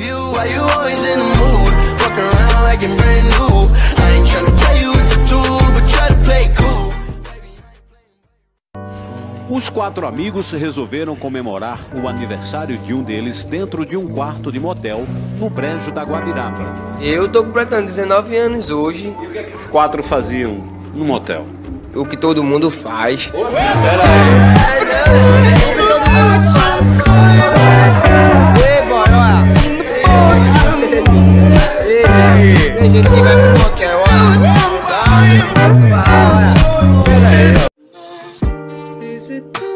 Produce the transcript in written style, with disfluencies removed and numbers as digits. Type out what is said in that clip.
you, why you always in the mood? Fuck around like I'm brand new. I ain't tryna tell you what to do, but try to play cool. Os quatro amigos resolveram comemorar o aniversário de um deles dentro de um quarto de motel no brejo da Guabiraba. Eu tô completando 19 anos hoje. E o que é que os quatro faziam no motel? O que todo mundo faz. Tem gente que vai pro motel, ó. Is it